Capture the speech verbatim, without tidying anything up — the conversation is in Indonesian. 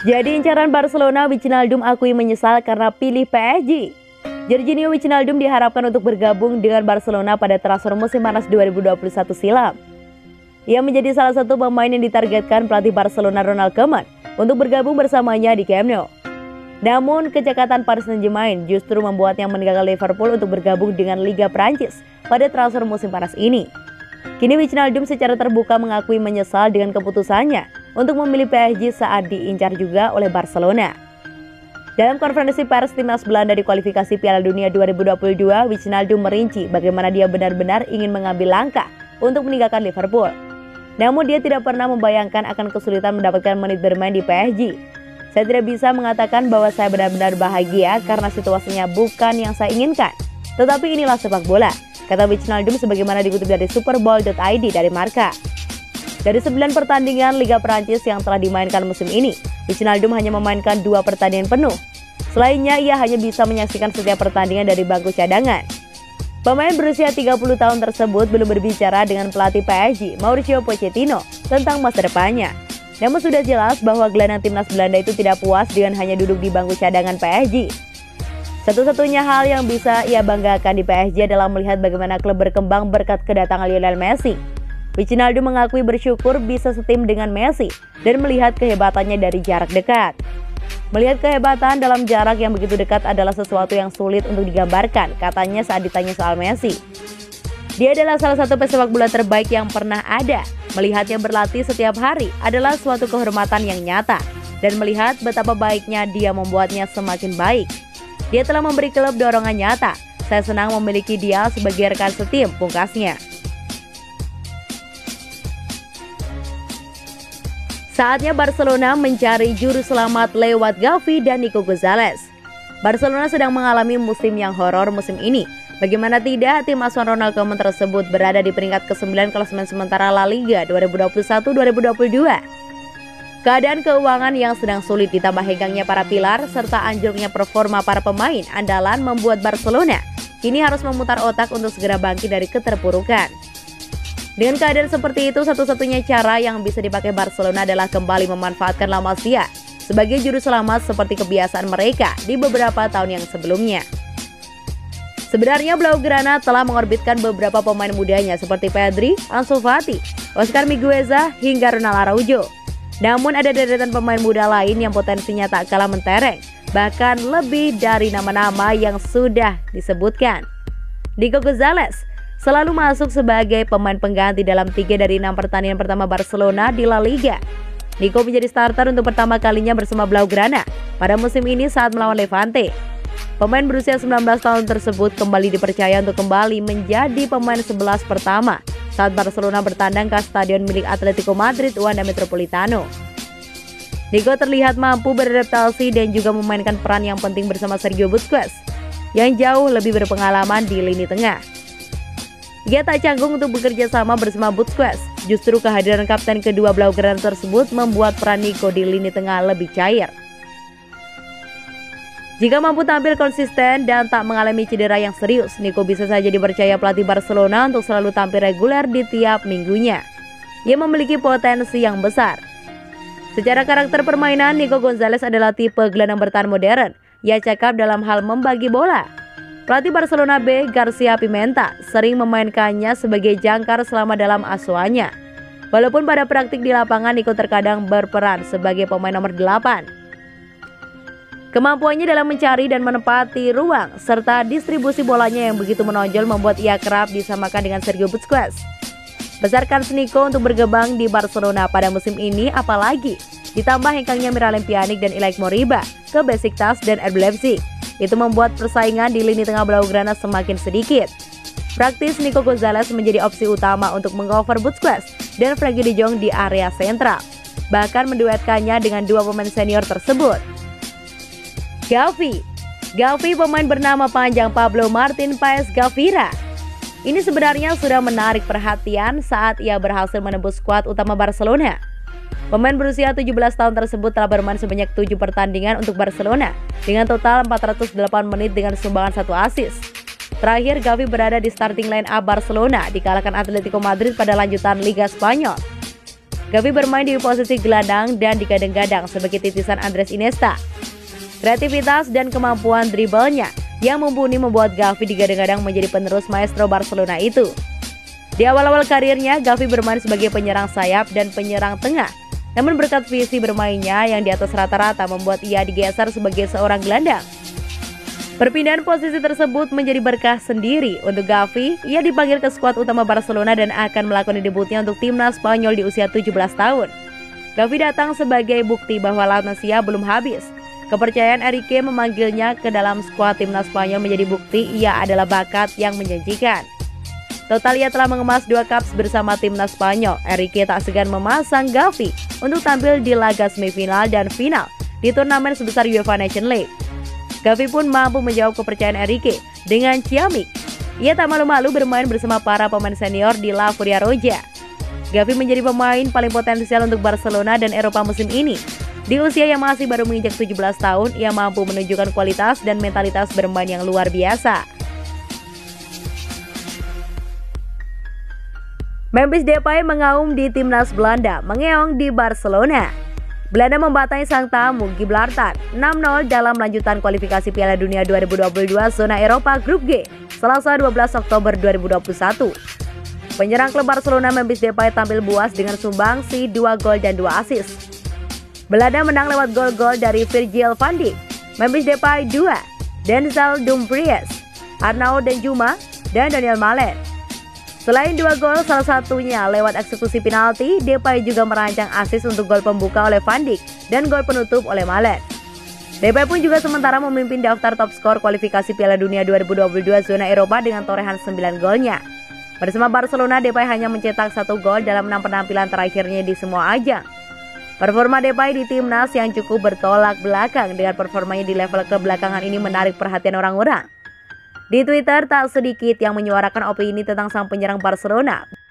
Jadi incaran Barcelona, Wijnaldum akui menyesal karena pilih P S G. Jorginho Wijnaldum diharapkan untuk bergabung dengan Barcelona pada transfer musim panas dua ribu dua puluh satu silam. Ia menjadi salah satu pemain yang ditargetkan pelatih Barcelona Ronald Koeman untuk bergabung bersamanya di Camp Nou. Namun, kecekatan Paris Saint-Germain justru membuatnya meninggalkan Liverpool untuk bergabung dengan Liga Prancis pada transfer musim panas ini. Kini Wijnaldum secara terbuka mengakui menyesal dengan keputusannya untuk memilih P S G saat diincar juga oleh Barcelona. Dalam konferensi pers timnas Belanda di kualifikasi Piala Dunia dua ribu dua puluh dua, Wijnaldum merinci bagaimana dia benar-benar ingin mengambil langkah untuk meninggalkan Liverpool. Namun dia tidak pernah membayangkan akan kesulitan mendapatkan menit bermain di P S G. Saya tidak bisa mengatakan bahwa saya benar-benar bahagia karena situasinya bukan yang saya inginkan. Tetapi inilah sepak bola, kata Wijnaldum sebagaimana dikutip dari superbowl dot i d dari Marca. Dari sembilan pertandingan Liga Prancis yang telah dimainkan musim ini, Wijnaldum hanya memainkan dua pertandingan penuh. Selainnya, ia hanya bisa menyaksikan setiap pertandingan dari bangku cadangan. Pemain berusia tiga puluh tahun tersebut belum berbicara dengan pelatih P S G, Mauricio Pochettino, tentang masa depannya. Namun sudah jelas bahwa gelandang timnas Belanda itu tidak puas dengan hanya duduk di bangku cadangan P S G. Satu-satunya hal yang bisa ia banggakan di P S G adalah melihat bagaimana klub berkembang berkat kedatangan Lionel Messi. Wijnaldum mengakui bersyukur bisa setim dengan Messi dan melihat kehebatannya dari jarak dekat. Melihat kehebatan dalam jarak yang begitu dekat adalah sesuatu yang sulit untuk digambarkan, katanya saat ditanya soal Messi. Dia adalah salah satu pesepak bola terbaik yang pernah ada. Melihatnya berlatih setiap hari adalah suatu kehormatan yang nyata, dan melihat betapa baiknya dia membuatnya semakin baik. Dia telah memberi klub dorongan nyata. Saya senang memiliki dia sebagai rekan setim, pungkasnya. Saatnya Barcelona mencari juru selamat lewat Gavi dan Nico Gonzalez. Barcelona sedang mengalami musim yang horor musim ini. Bagaimana tidak, tim asuhan Ronald Koeman tersebut berada di peringkat kesembilan klasemen sementara La Liga dua ribu dua puluh satu dua ribu dua puluh dua. Keadaan keuangan yang sedang sulit ditambah henggangnya para pilar serta anjloknya performa para pemain andalan membuat Barcelona kini harus memutar otak untuk segera bangkit dari keterpurukan. Dengan keadaan seperti itu, satu-satunya cara yang bisa dipakai Barcelona adalah kembali memanfaatkan La Masia sebagai juru selamat seperti kebiasaan mereka di beberapa tahun yang sebelumnya. Sebenarnya Blaugrana telah mengorbitkan beberapa pemain mudanya seperti Pedri, Ansu Fati, Oscar Migueza, hingga Ronald Araujo. Namun ada deretan pemain muda lain yang potensinya tak kalah mentereng, bahkan lebih dari nama-nama yang sudah disebutkan. Nico Gonzalez selalu masuk sebagai pemain pengganti dalam tiga dari enam pertandingan pertama Barcelona di La Liga. Nico menjadi starter untuk pertama kalinya bersama Blaugrana pada musim ini saat melawan Levante. Pemain berusia sembilan belas tahun tersebut kembali dipercaya untuk kembali menjadi pemain sebelas pertama saat Barcelona bertandang ke stadion milik Atletico Madrid Wanda Metropolitano. Nico terlihat mampu beradaptasi dan juga memainkan peran yang penting bersama Sergio Busquets yang jauh lebih berpengalaman di lini tengah. Dia tak canggung untuk bekerja sama bersama Busquets. Justru kehadiran kapten kedua Blaugrana tersebut membuat peran Nico di lini tengah lebih cair. Jika mampu tampil konsisten dan tak mengalami cedera yang serius, Nico bisa saja dipercaya pelatih Barcelona untuk selalu tampil reguler di tiap minggunya. Ia memiliki potensi yang besar. Secara karakter permainan, Nico Gonzalez adalah tipe gelandang bertahan modern. Ia cakap dalam hal membagi bola. Pelatih Barcelona B, Garcia Pimenta, sering memainkannya sebagai jangkar selama dalam asuhannya. Walaupun pada praktik di lapangan, Nico terkadang berperan sebagai pemain nomor delapan. Kemampuannya dalam mencari dan menempati ruang, serta distribusi bolanya yang begitu menonjol membuat ia kerap disamakan dengan Sergio Busquets. Besarkan Nico untuk berkembang di Barcelona pada musim ini, apalagi ditambah hengkangnya Miralem Pjanic dan Ilaik Moriba ke Besiktas dan R B Leipzig. Itu membuat persaingan di lini tengah Blaugrana semakin sedikit. Praktis Nico Gonzalez menjadi opsi utama untuk mengcover Busquets dan Frenkie de Jong di area sentral, bahkan menduetkannya dengan dua pemain senior tersebut. Gavi Gavi pemain bernama panjang Pablo Martin Paes Gavira. Ini sebenarnya sudah menarik perhatian saat ia berhasil menembus skuad utama Barcelona. Pemain berusia tujuh belas tahun tersebut telah bermain sebanyak tujuh pertandingan untuk Barcelona dengan total empat ratus delapan menit dengan sumbangan satu assist. Terakhir, Gavi berada di starting line up Barcelona dikalahkan Atletico Madrid pada lanjutan Liga Spanyol. Gavi bermain di posisi gelandang dan digadang-gadang sebagai titisan Andres Iniesta. Kreativitas dan kemampuan dribblenya yang mumpuni membuat Gavi digadang-gadang menjadi penerus maestro Barcelona itu. Di awal-awal karirnya, Gavi bermain sebagai penyerang sayap dan penyerang tengah. Namun berkat visi bermainnya yang di atas rata-rata membuat ia digeser sebagai seorang gelandang. Perpindahan posisi tersebut menjadi berkah sendiri untuk Gavi. Ia dipanggil ke skuad utama Barcelona dan akan melakukan debutnya untuk timnas Spanyol di usia tujuh belas tahun. Gavi datang sebagai bukti bahwa La Masia belum habis. Kepercayaan Enrique memanggilnya ke dalam skuad timnas Spanyol menjadi bukti ia adalah bakat yang menjanjikan. Total ia telah mengemas dua caps bersama timnas Spanyol. Enrique tak segan memasang Gavi untuk tampil di laga semifinal dan final di turnamen sebesar UEFA Nations League. Gavi pun mampu menjawab kepercayaan Enrique dengan ciamik. Ia tak malu-malu bermain bersama para pemain senior di La Furia Roja. Gavi menjadi pemain paling potensial untuk Barcelona dan Eropa musim ini. Di usia yang masih baru menginjak tujuh belas tahun, ia mampu menunjukkan kualitas dan mentalitas bermain yang luar biasa. Memphis Depay mengaum di timnas Belanda, mengeong di Barcelona. Belanda membatai sang tamu Gibraltar enam nol dalam lanjutan kualifikasi Piala Dunia dua ribu dua puluh dua zona Eropa Grup G, Selasa dua belas Oktober dua ribu dua puluh satu. Penyerang klub Barcelona Memphis Depay tampil buas dengan sumbangsi dua gol dan dua assist. Belanda menang lewat gol-gol dari Virgil van Dijk, Memphis Depay dua, Denzel Dumfries, Arnaud Danjuma, dan Daniel Malen. Selain dua gol, salah satunya lewat eksekusi penalti, Depay juga merancang assist untuk gol pembuka oleh Van Dijk dan gol penutup oleh Malen. Depay pun juga sementara memimpin daftar top skor kualifikasi Piala Dunia dua ribu dua puluh dua zona Eropa dengan torehan sembilan golnya. Bersama Barcelona, Depay hanya mencetak satu gol dalam enam penampilan terakhirnya di semua ajang. Performa Depay di timnas yang cukup bertolak belakang dengan performanya di level klub belakangan ini menarik perhatian orang-orang. Di Twitter tak sedikit yang menyuarakan opini tentang sang penyerang Barcelona.